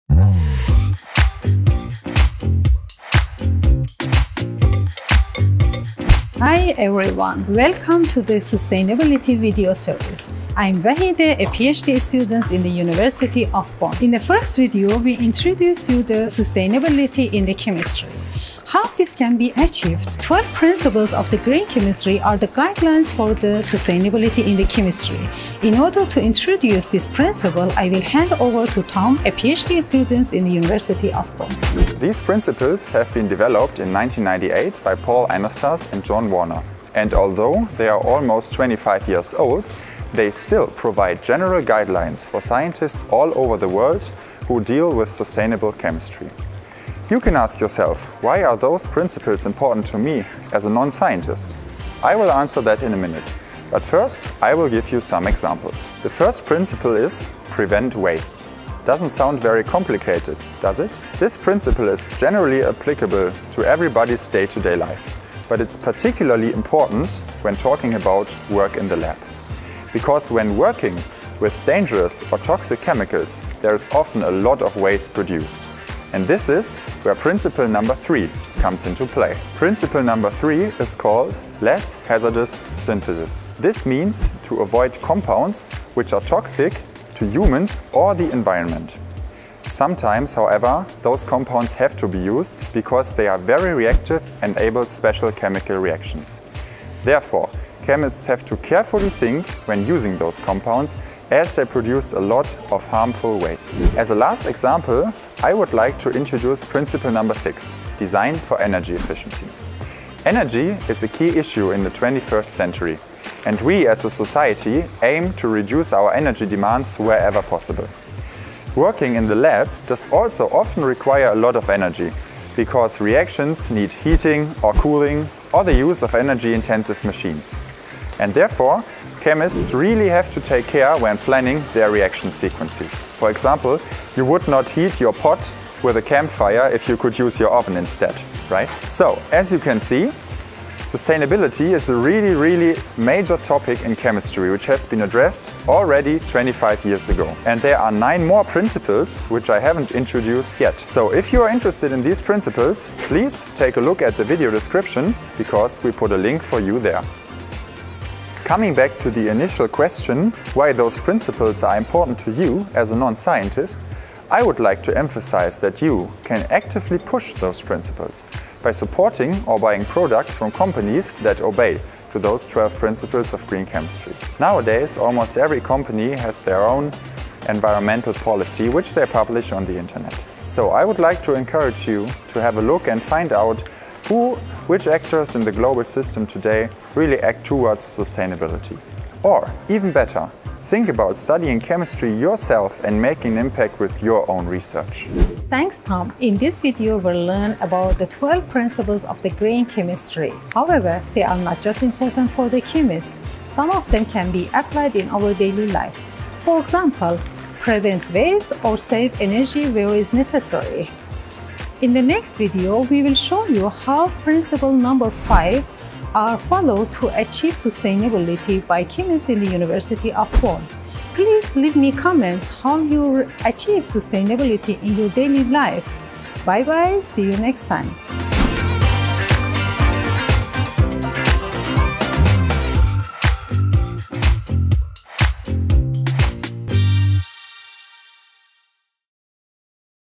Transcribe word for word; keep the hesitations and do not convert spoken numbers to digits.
Hi everyone, welcome to the Sustainability video series. I'm Vahideh, a PhD student in the University of Bonn. In the first video, we introduce you the sustainability in the chemistry. How this can be achieved? twelve principles of the green chemistry are the guidelines for the sustainability in the chemistry. In order to introduce this principle, I will hand over to Tom, a PhD student in the University of Bonn. These principles have been developed in nineteen ninety-eight by Paul Anastas and John Warner. And although they are almost twenty-five years old, they still provide general guidelines for scientists all over the world who deal with sustainable chemistry. You can ask yourself, why are those principles important to me as a non-scientist? I will answer that in a minute. But first, I will give you some examples. The first principle is prevent waste. Doesn't sound very complicated, does it? This principle is generally applicable to everybody's day-to-day life. But it's particularly important when talking about work in the lab. Because when working with dangerous or toxic chemicals, there is often a lot of waste produced. And this is where principle number three comes into play. Principle number three is called less hazardous synthesis. This means to avoid compounds which are toxic to humans or the environment. Sometimes, however, those compounds have to be used because they are very reactive and enable special chemical reactions. Therefore, chemists have to carefully think when using those compounds, as they produce a lot of harmful waste. As a last example, I would like to introduce principle number six, design for energy efficiency. Energy is a key issue in the twenty-first century, and we as a society aim to reduce our energy demands wherever possible. Working in the lab does also often require a lot of energy, because reactions need heating or cooling or the use of energy-intensive machines. And therefore, chemists really have to take care when planning their reaction sequences. For example, you would not heat your pot with a campfire if you could use your oven instead, right? So, as you can see, sustainability is a really, really major topic in chemistry, which has been addressed already twenty-five years ago. And there are nine more principles which I haven't introduced yet. So if you are interested in these principles, please take a look at the video description, because we put a link for you there. Coming back to the initial question, why those principles are important to you as a non-scientist, I would like to emphasize that you can actively push those principles by supporting or buying products from companies that obey to those twelve principles of green chemistry. Nowadays, almost every company has their own environmental policy, which they publish on the internet. So I would like to encourage you to have a look and find out who, which actors in the global system today really act towards sustainability. Or, even better, think about studying chemistry yourself and making an impact with your own research. Thanks, Tom. In this video, we'll learn about the twelve principles of the green chemistry. However, they are not just important for the chemist. Some of them can be applied in our daily life. For example, prevent waste or save energy where is necessary. In the next video, we will show you how principle number five are followed to achieve sustainability by chemists in the University of Bonn. Please leave me comments how you achieve sustainability in your daily life. Bye bye, see you next time.